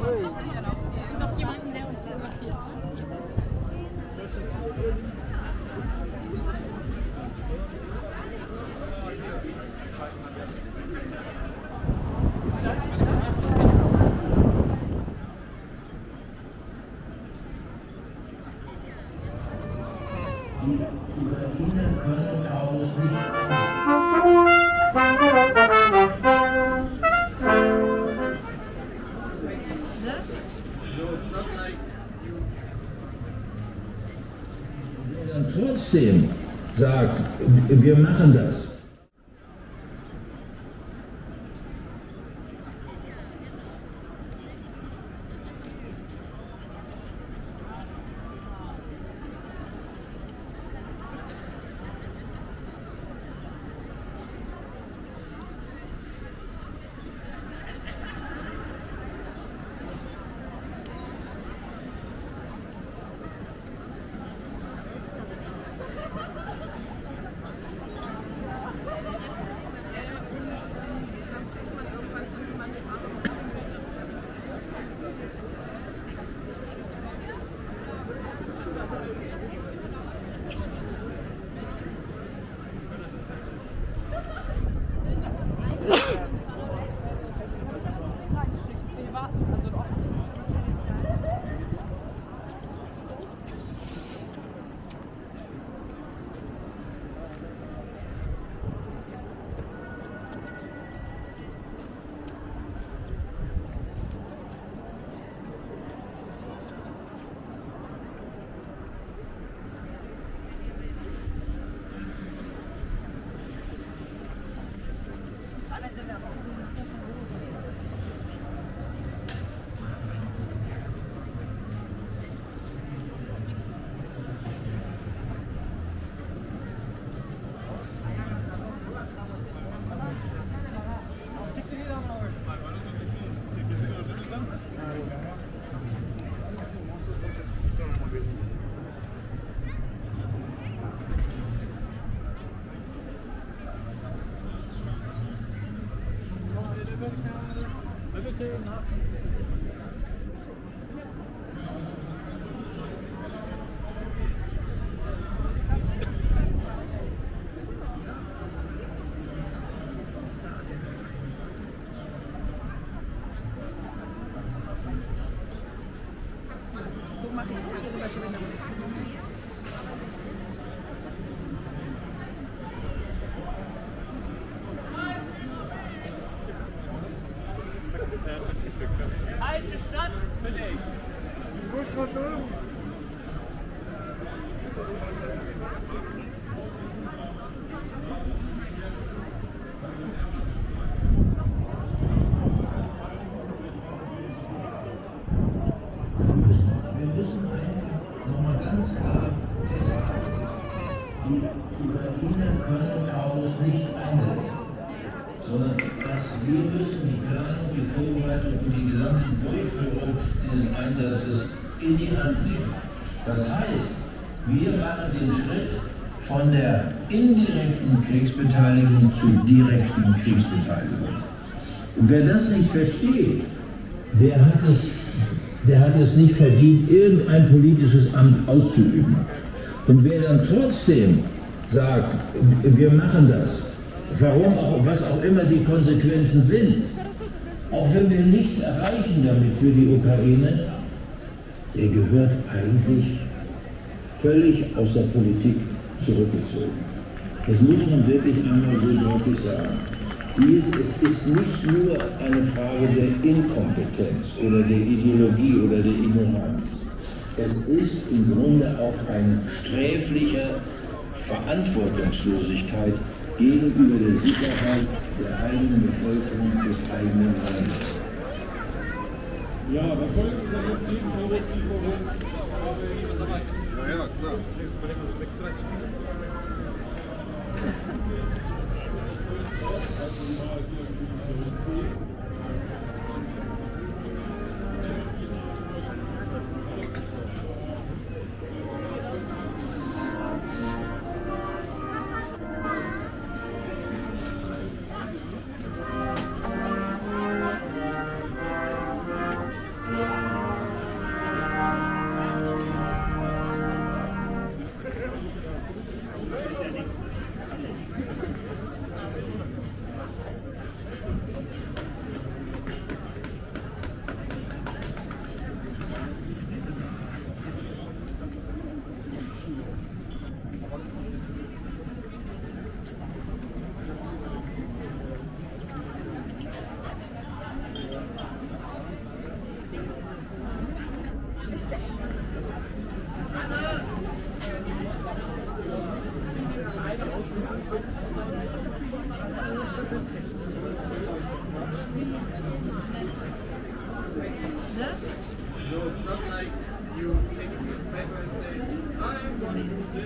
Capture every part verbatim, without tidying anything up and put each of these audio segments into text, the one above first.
Noch jemanden, der uns fotografiert. Die Ukrainer können Taurus nicht. Wer dann trotzdem sagt, wir machen das. Alte Stadt belegt. Die Ukrainer können Taurus nicht einsetzen, sondern dass wir müssen die Planung, die Vorbereitung und die gesamte Durchführung dieses Einsatzes in die Hand nehmen. Das heißt, wir machen den Schritt von der indirekten Kriegsbeteiligung zur direkten Kriegsbeteiligung. Und wer das nicht versteht, der hat es, der hat es nicht verdient, irgendein politisches Amt auszuüben. Und wer dann trotzdem sagt, wir machen das, warum auch, was auch immer die Konsequenzen sind, auch wenn wir nichts erreichen damit für die Ukraine, der gehört eigentlich völlig aus der Politik zurückgezogen. Das muss man wirklich einmal so deutlich sagen. Dies, es ist nicht nur eine Frage der Inkompetenz oder der Ideologie oder der Ignoranz. Es ist im Grunde auch eine sträfliche Verantwortungslosigkeit gegenüber der Sicherheit der eigenen Bevölkerung des eigenen Landes. Ja, was soll ich da jetzt geben? Ja, ja, klar. So it's not like you take a piece of paper and say, I'm going to do this.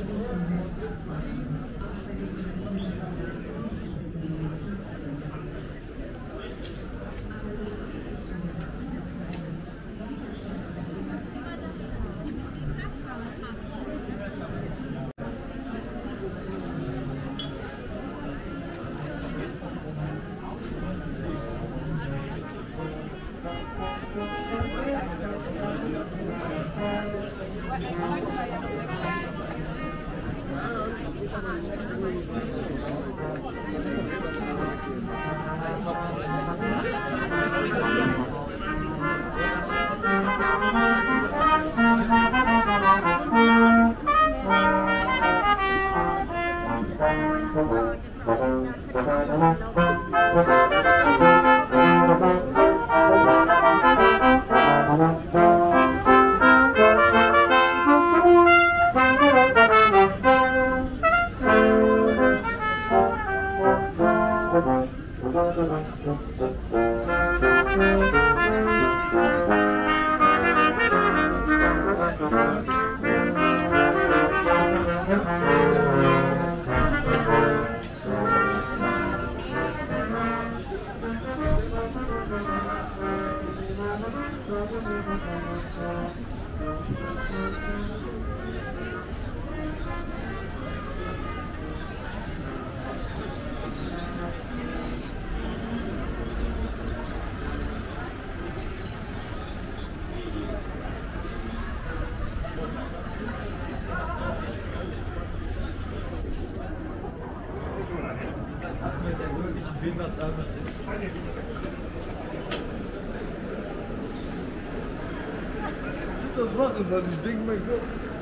Das machen dann, ich denke mal so.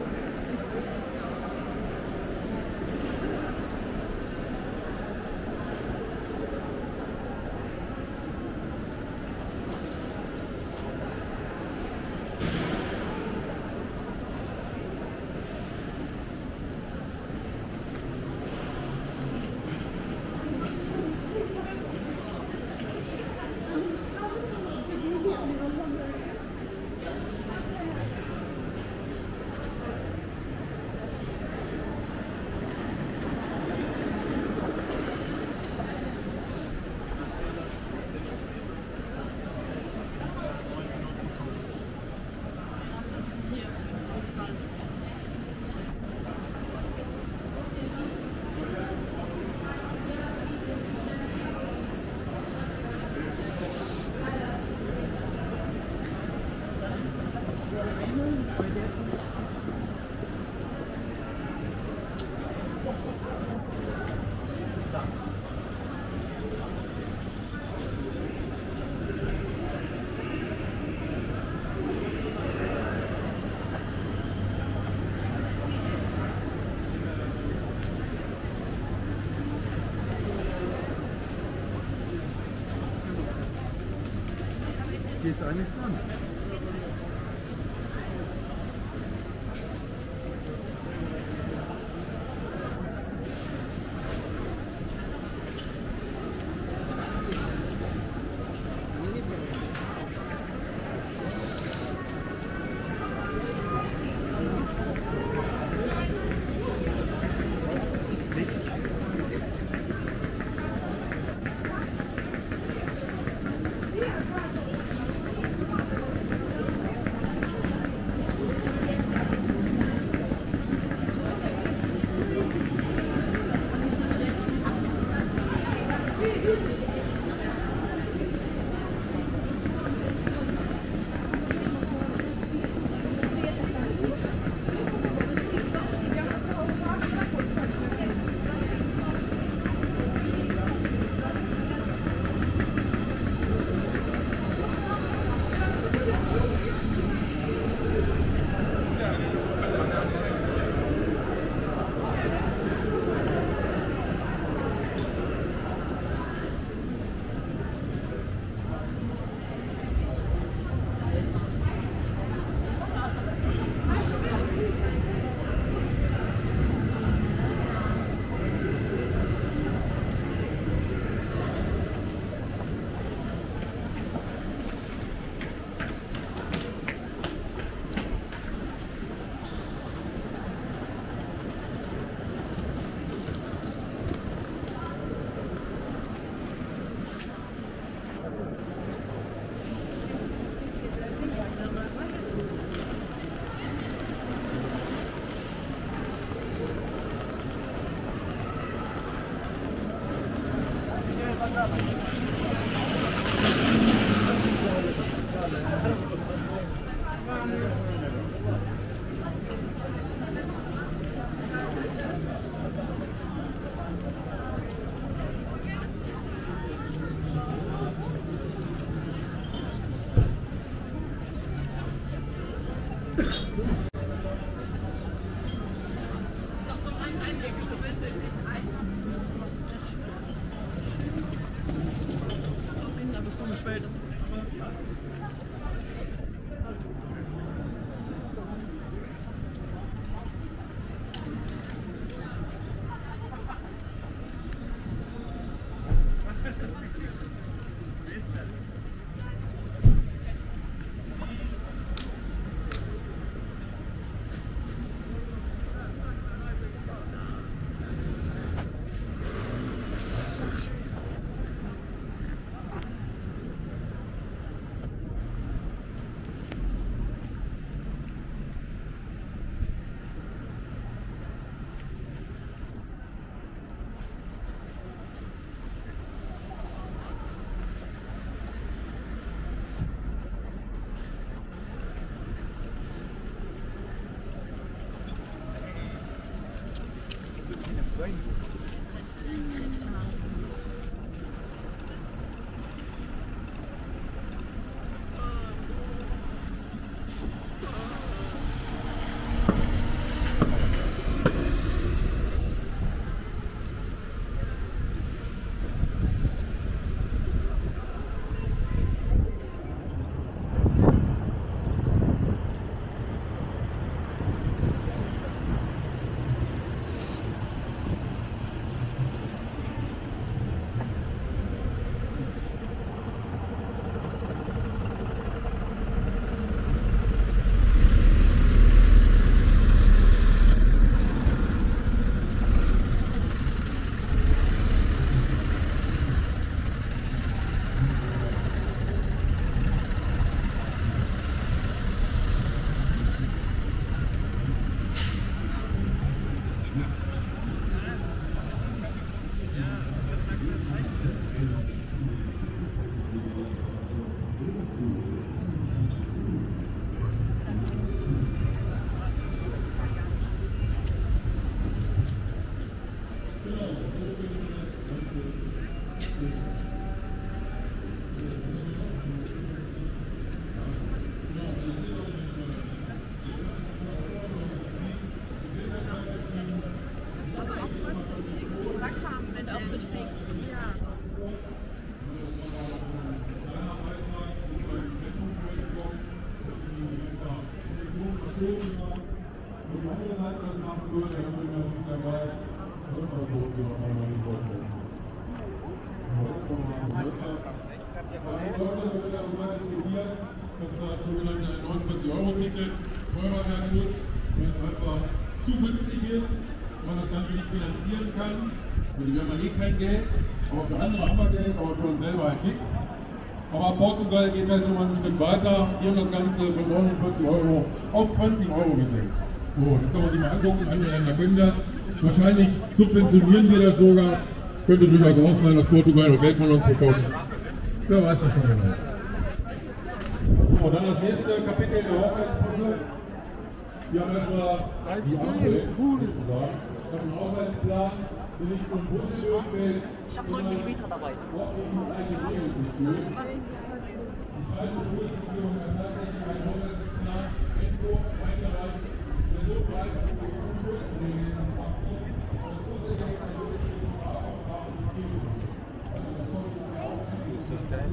Geht eigentlich dran. Kollegen noch und die andere Seite das machen würde, dann würden wir uns dabei und versuchen wir auch mal die Worte. Dass das sogenannte neunundvierzig Euro Ticket teurer werden muss, wenn es einfach zu günstig ist, man das Ganze nicht finanzieren kann. Also wir haben ja eh kein Geld, aber für andere haben wir Geld, aber für uns selber halt nicht. Aber Portugal geht halt nochmal ein Stück weiter. Die haben das Ganze von neunundvierzig Euro auf zwanzig Euro gesenkt. So, das kann man sich mal angucken, andere Länder können das. Wahrscheinlich subventionieren wir das sogar. Könnte durchaus auch sein, dass Portugal noch Geld von uns bekommt. Wer weiß das schon genau. So, dann das nächste Kapitel der Haushaltsprüfung. Wir haben erstmal die Ampel. Ich habe einen Haushaltsplan, der nicht von Brüssel durchfällt, sondern ordentlich mit eigenen Regeln durchführt. Die Schreibe der Bundesregierung hat tatsächlich einen Haushaltsplan Entwurf eingereicht, der so breit ist, dass die Schuldenregeln abgibt. Das muss jetzt ein wirkliches Strafauftrag geben. Also das sollte man auch nicht sein.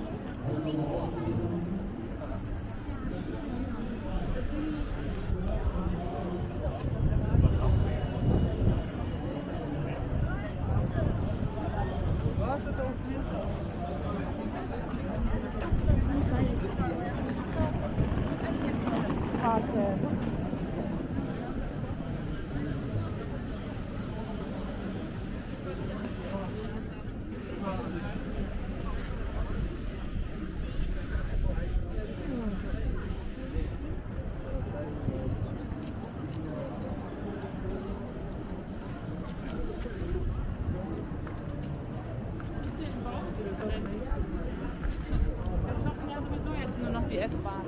Die S-Bahn.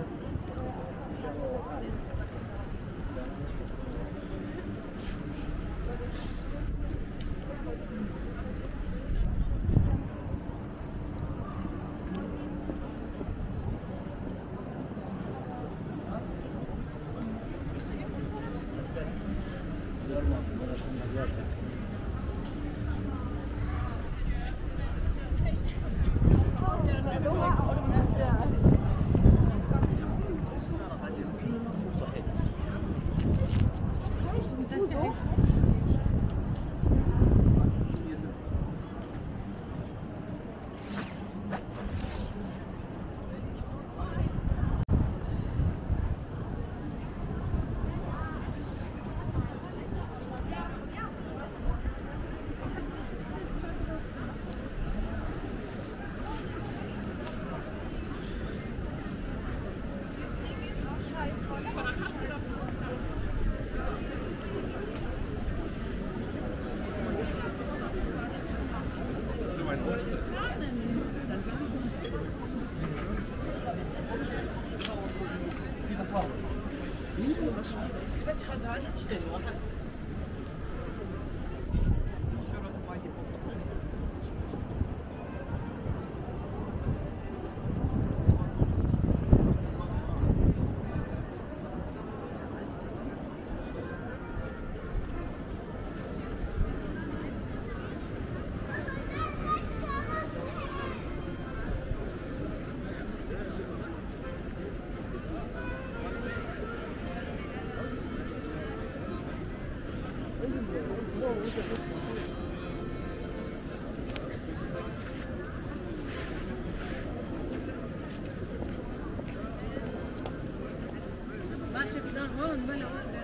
ما شفناه هون ولا وين.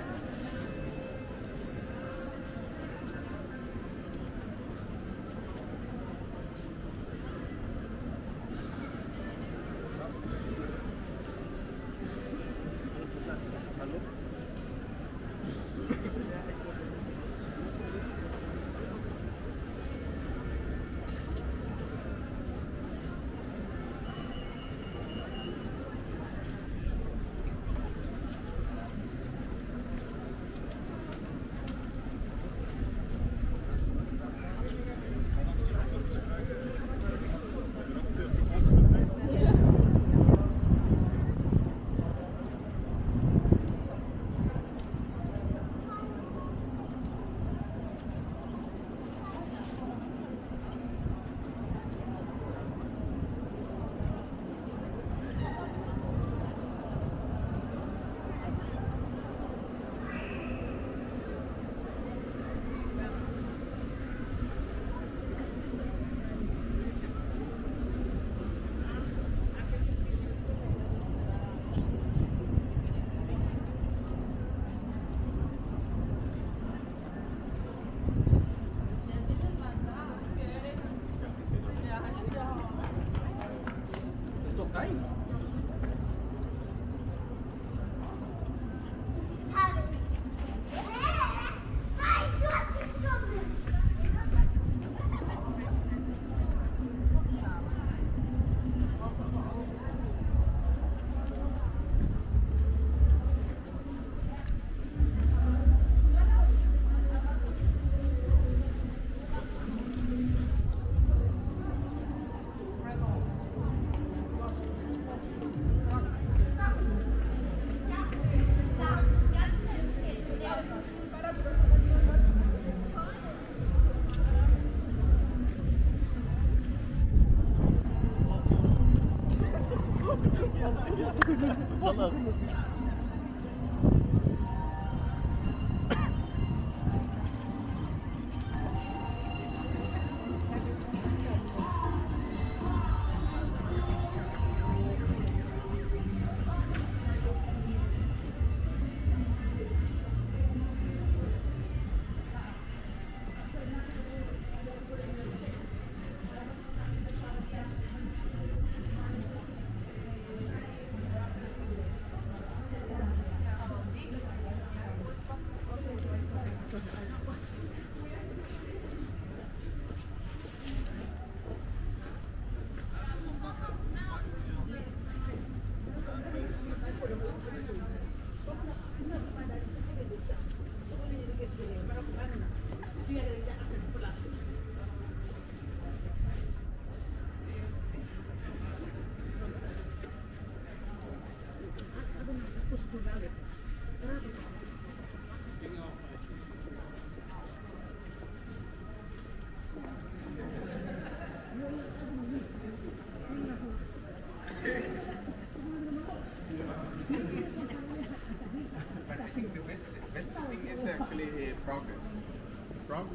But I think the best, best thing is actually progress. Progress.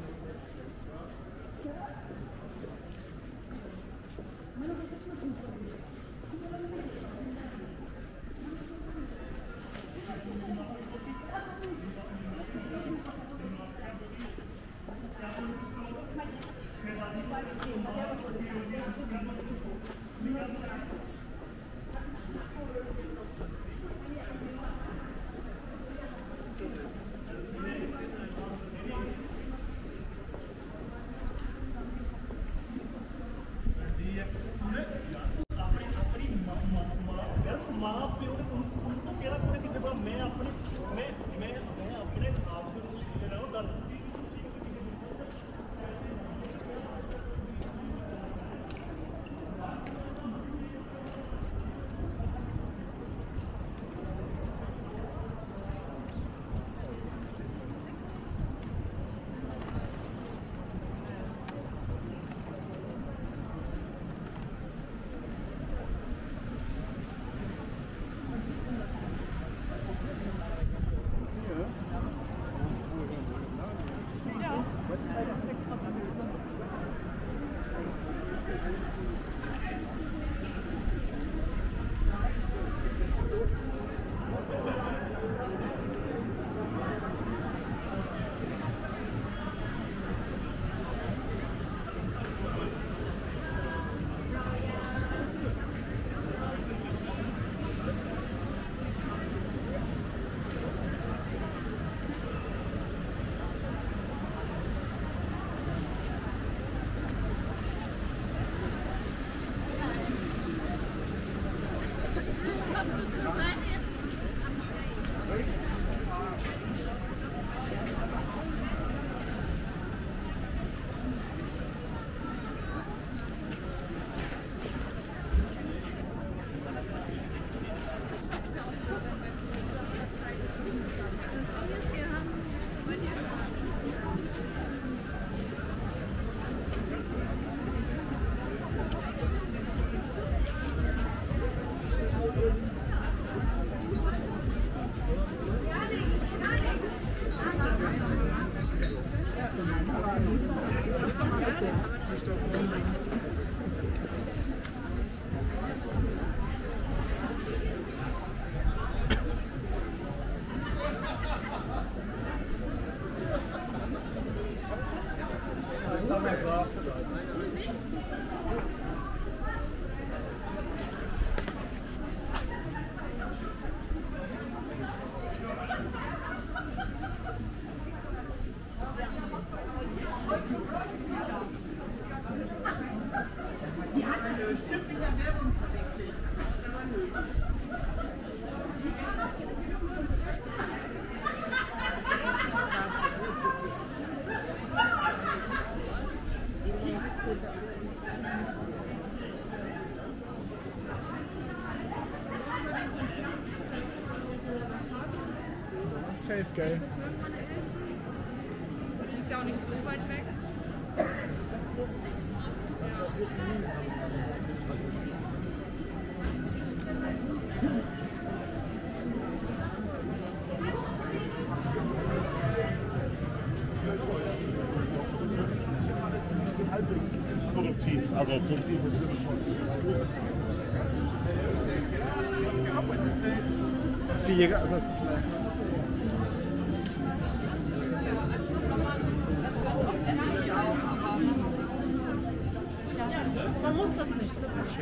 Safe, geil. Das irgendwann erhält. Die ist ja auch nicht so weit weg. Ja. Produktiv, also produktiv. Si llega, also Man muss das nicht.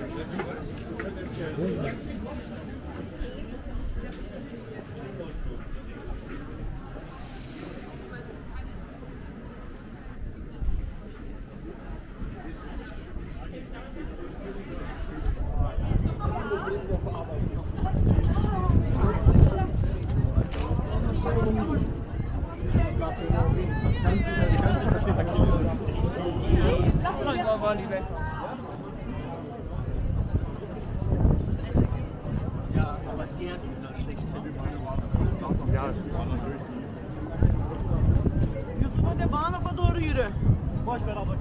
De baan of doorhuren? boş ver abla.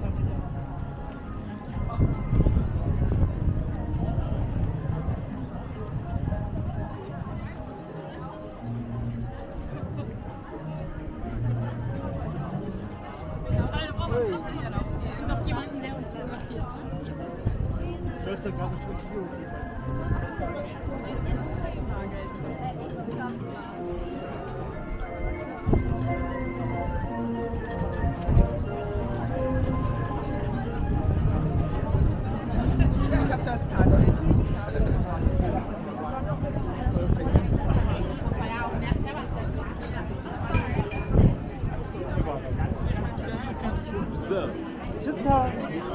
Noch jemanden, der uns fotografiert. Hörst du gerade schon hier? Ich habe das tatsächlich. So. Super.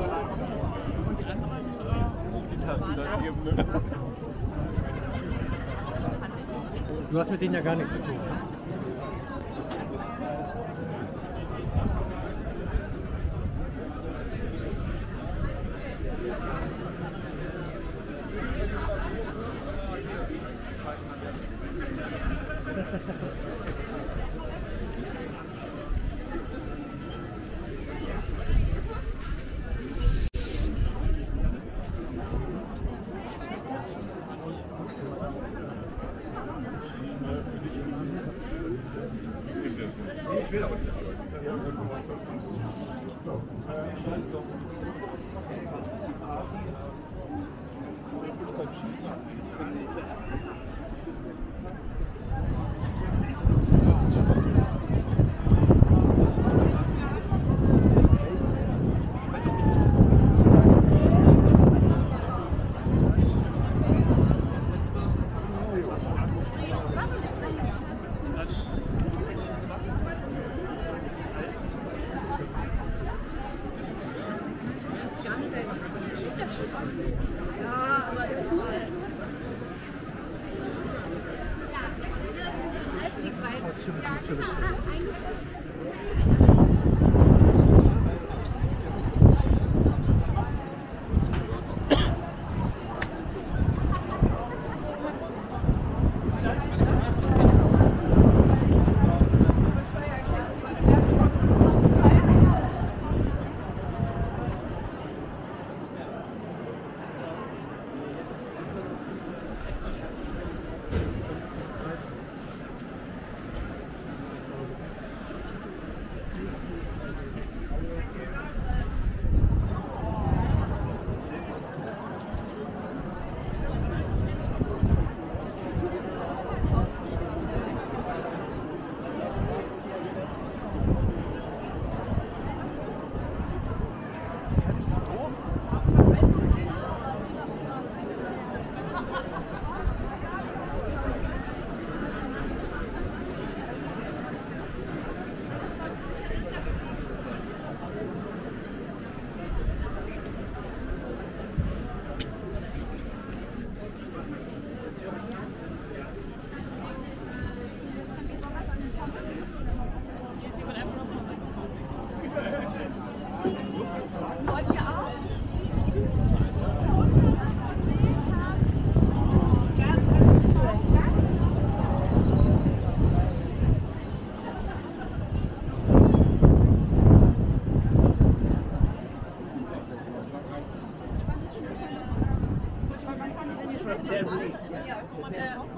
Du hast mit denen ja gar nichts zu tun. Ich will aber nicht arbeiten.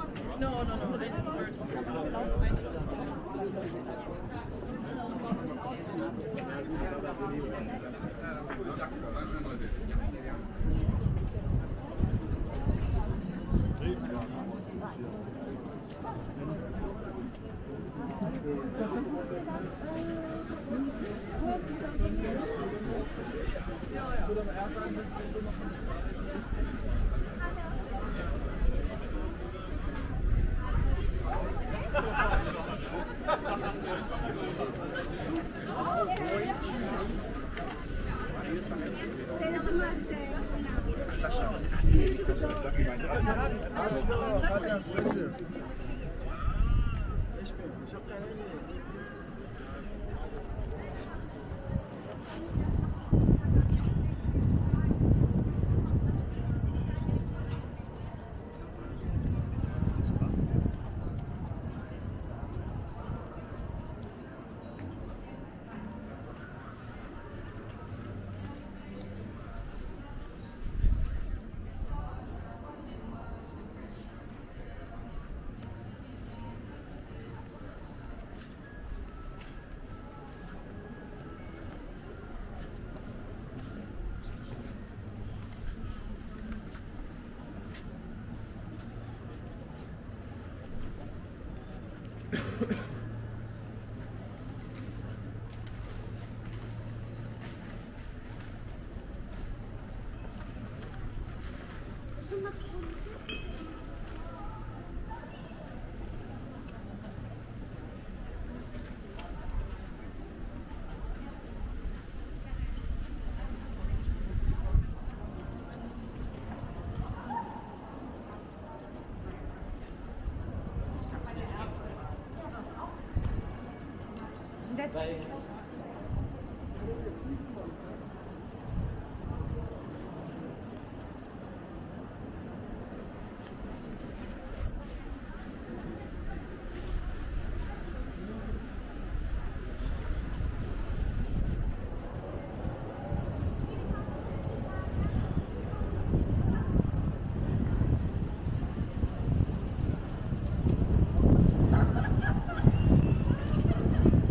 No, no, no. I just heard.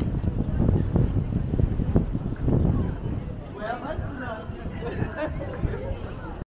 Woher weißt du das?